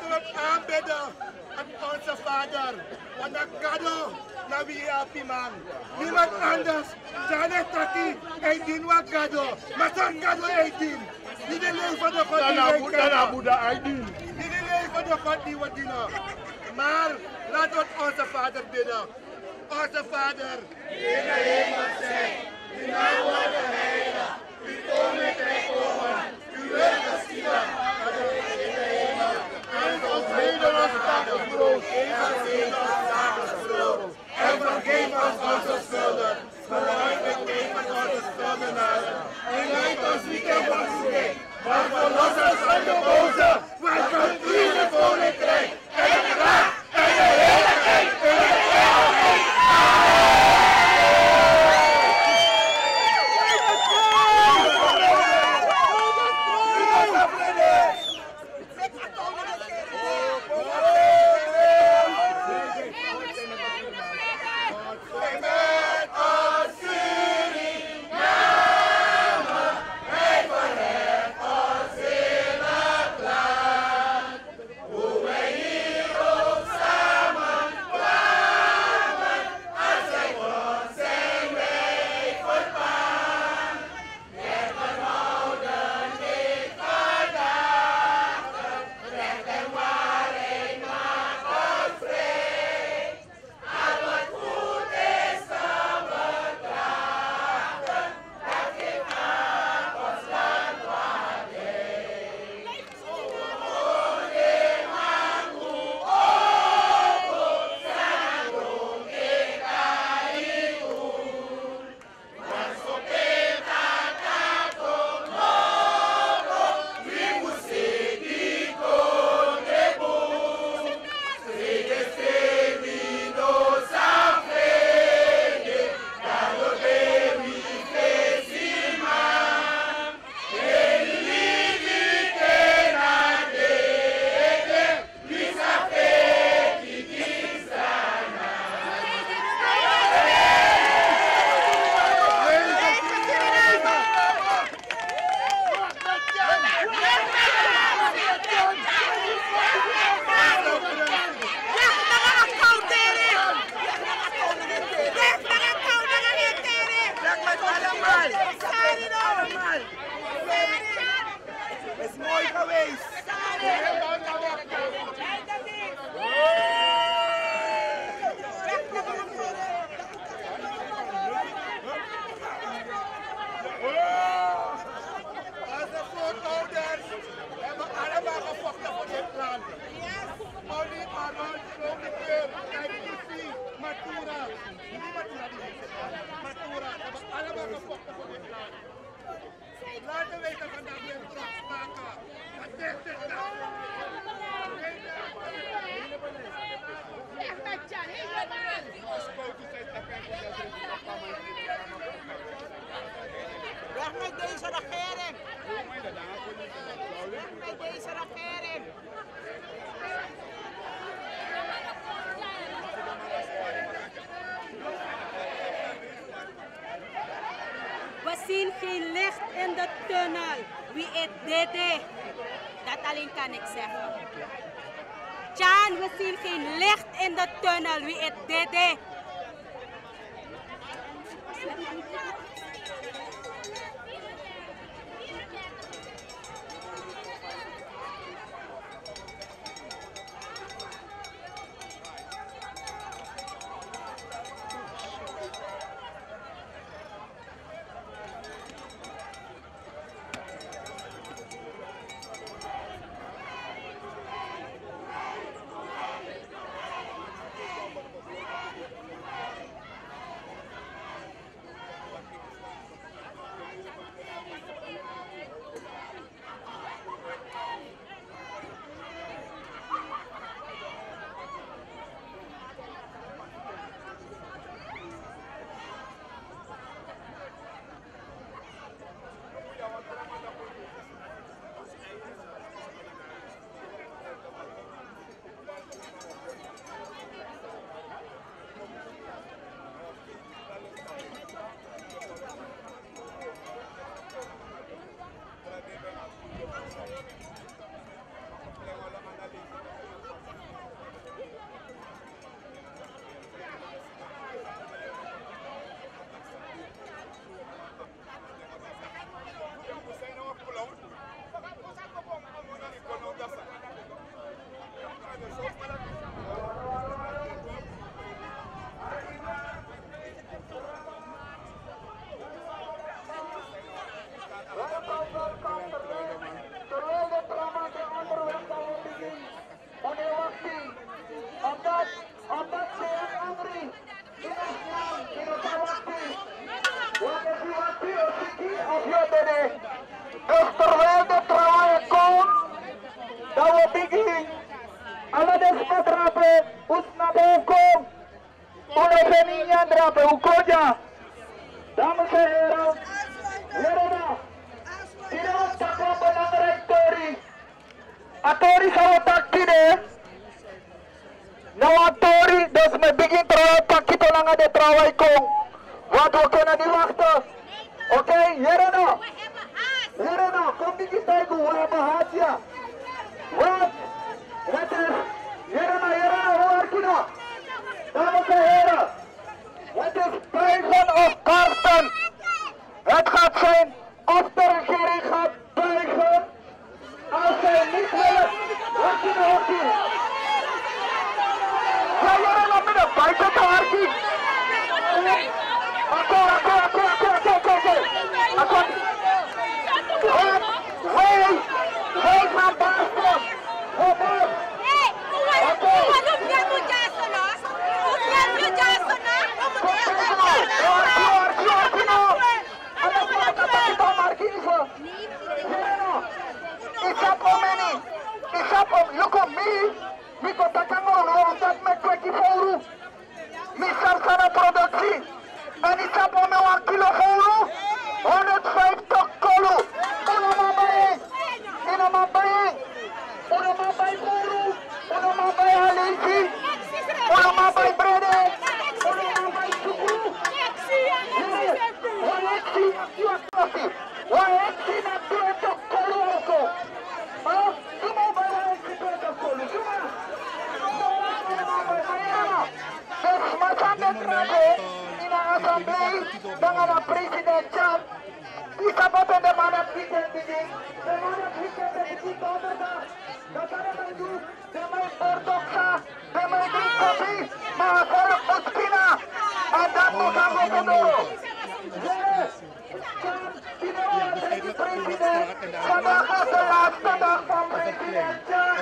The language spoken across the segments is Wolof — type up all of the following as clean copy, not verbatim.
Laten we het aanbidden aan onze Vader. Want dat cadeau naar wie je man. Niemand anders. Janet Taki, hij dient wat cadeau. Maar zo'n cadeau hij dient. Niet de leven van de God die wij kennen. Niet de leven van de God die we dienen. Maar laten we onze Vader bidden. Onze Vader, die in de hemel zijt, uw naam wordt geheiligd, uw koninkrijk komen, uw wil geschieden, in de hemel. Geef ons heden ons dagelijks brood, en vergeef ons onze schulden, zoals wij tegen onze schuldenaren. En leid ons niet in verzoeking, maar verlos ons van de boze, want van u is het koninkrijk, en de kracht, en de heerlijkheid, en de eeuwigheid. Laten wij er vandaag weer trots maken. Want dit is dat. Echt met Jan, helemaal. Weg met deze regering. Weg met deze regering. We zien geen licht in de tunnel. Wie het dit? Dat alleen kan ik zeggen. Jan, we zien geen licht in de tunnel. Wie het dit? Alla desmatrape, usnabukom, ulefeninya drape, ukoja. Dames en heren, heren, tidak takut belangrijk tori. Atori sawatak kide. Nou Tori, dus me begin trouwen pakito lang aan de trouwen kong. Want we kunnen niet wachten. Oké, Jerena. Jerena, kom niet in Taigu, we hebben haatje. Wat? Het is, Jerena, hoe werk je nou? Dames en heren, het is buigen of karten. Het gaat zijn of de regering gaat buigen. Als zij niet willen, wat je nou hier? Buiten te hartie! Oké. Hey, mijn baas! Look at me! Miko takangol, want me kweki foru. Mi sana productie. En ik heb om een kilo foru. 150 kolo. Unama bay foru. Unama bay halinki. Unama bay brede. Unama bay suku. Waexi na 20 kolo also. Sumo bay waexi 20 kolo. Inaasamblee dengan Presiden Chan bisa boten de mana weekend ini, de mana weekend ini tomerda, datare maju, de mai berdoksa, de mai drink kopi, mahasara uskina, ada tukang kodoro. Chan tidak jadi presiden, padahal jelas tentang Presiden Chan.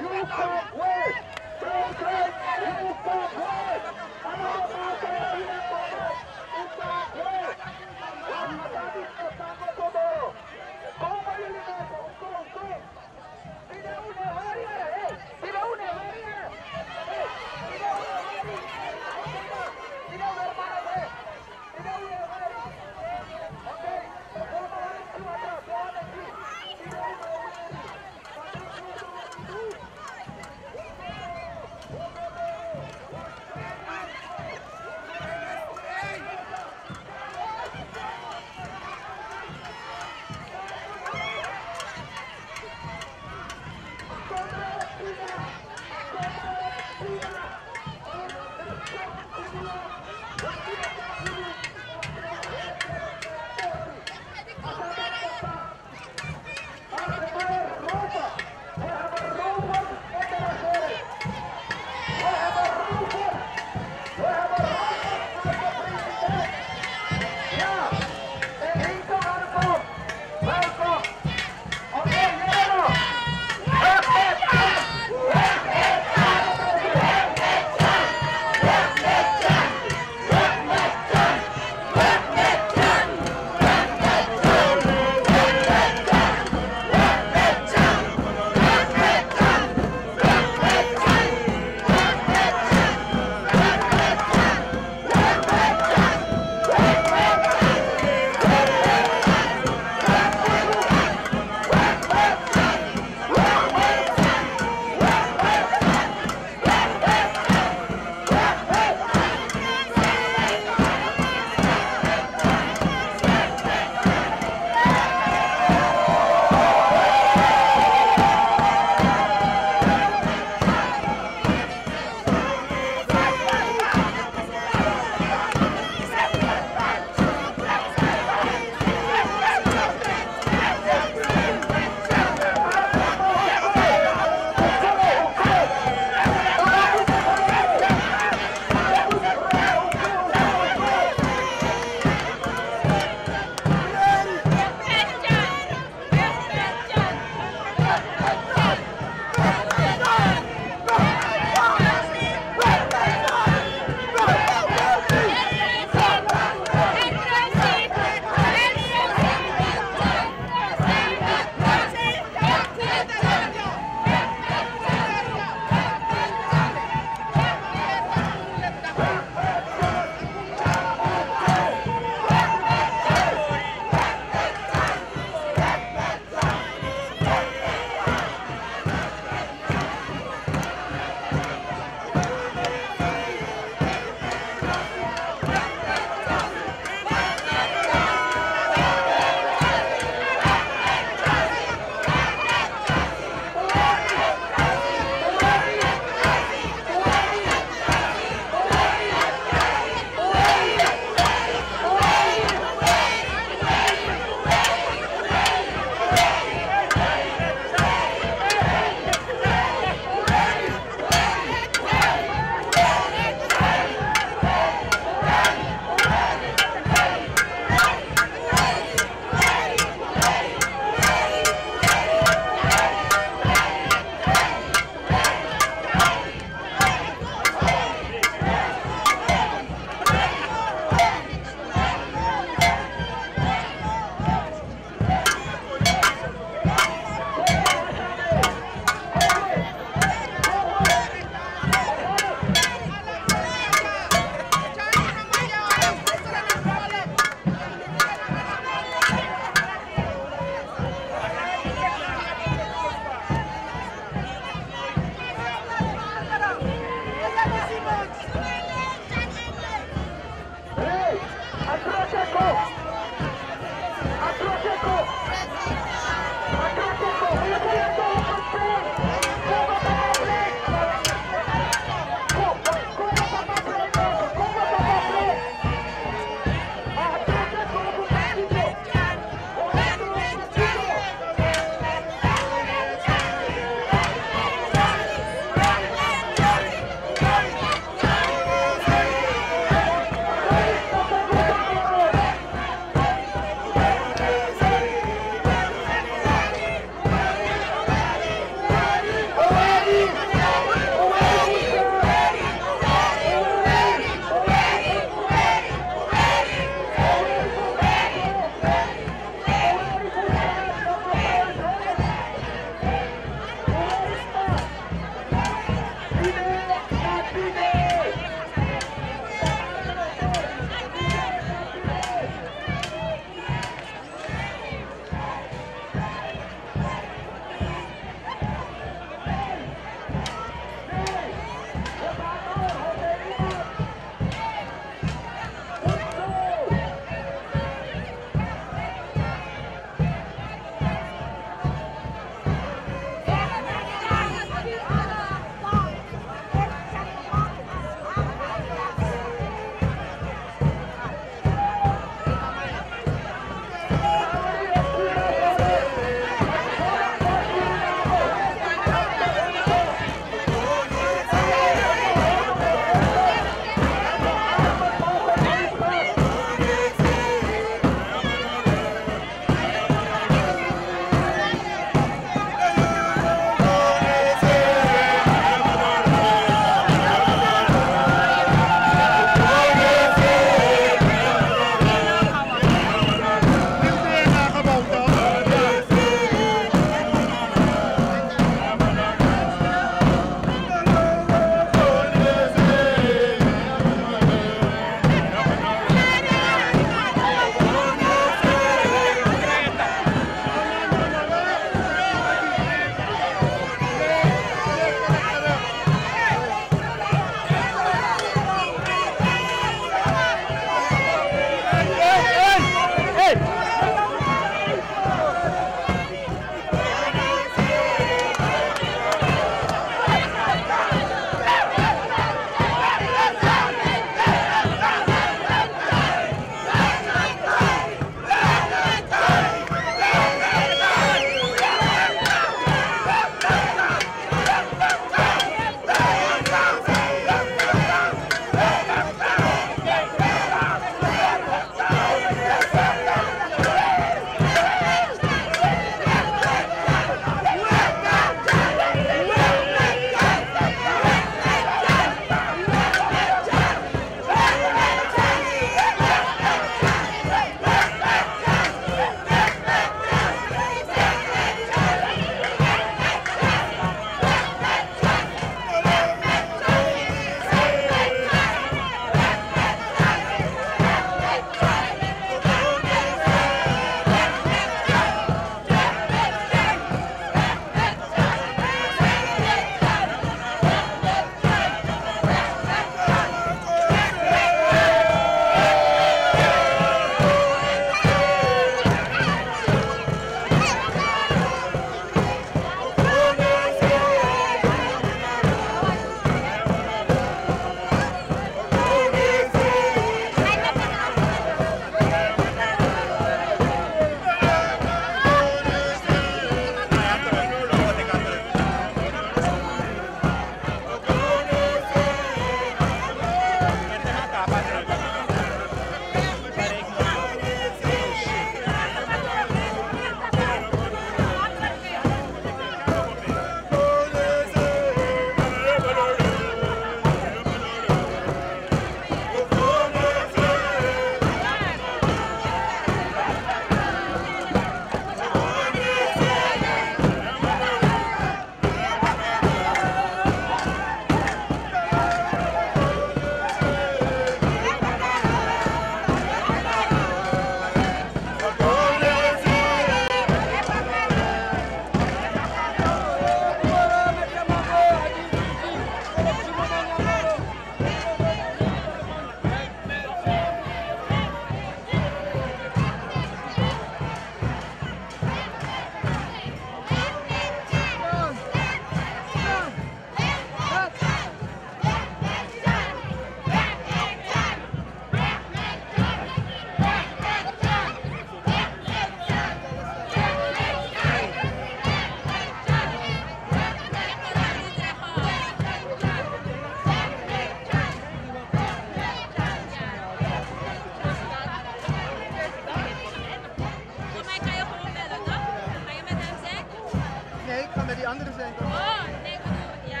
andere zijn toch? Oh, nee, ja.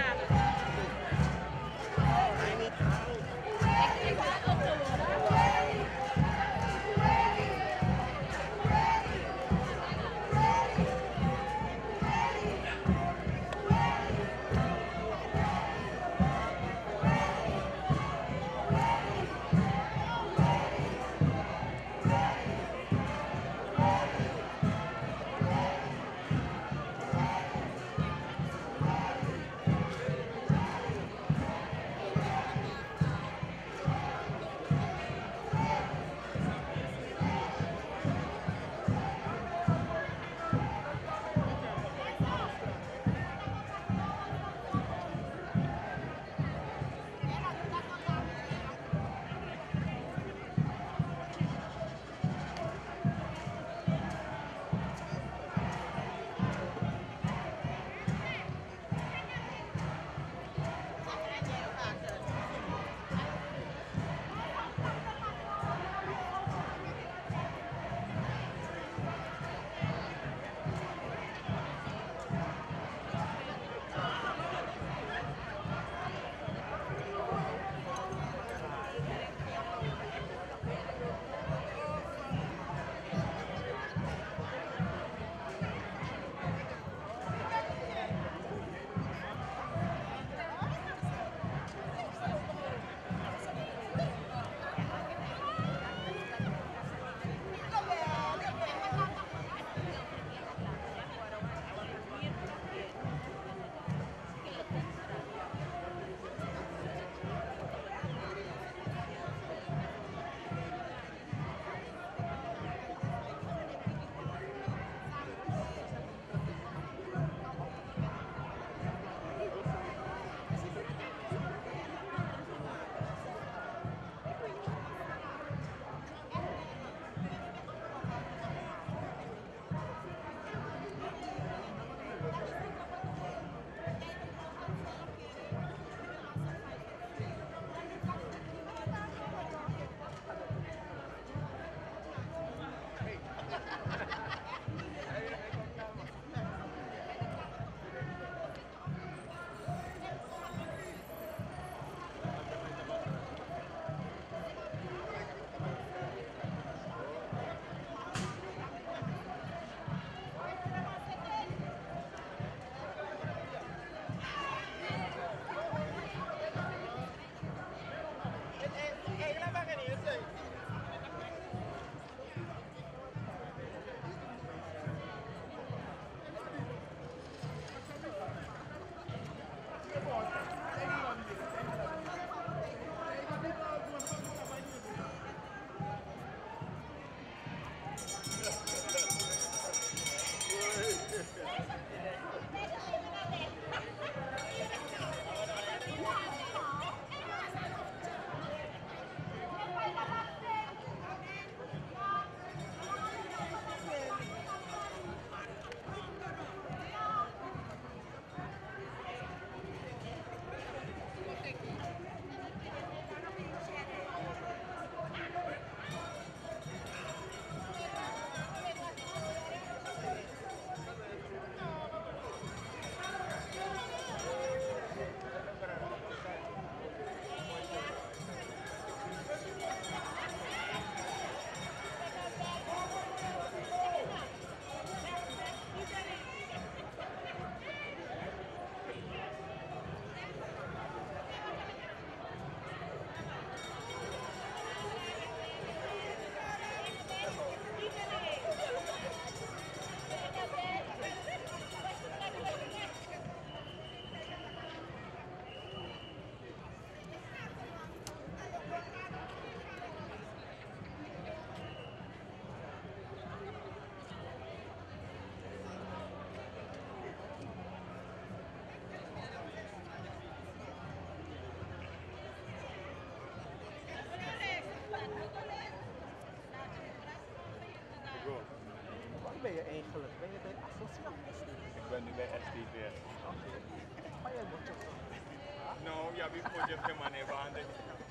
Ik ga ook zo worden. ben je eigenlijk? Ben je bij associaties? Ik ben nu bij STVS. Maar jij moet toch... Nou, ja, we put je money behind it.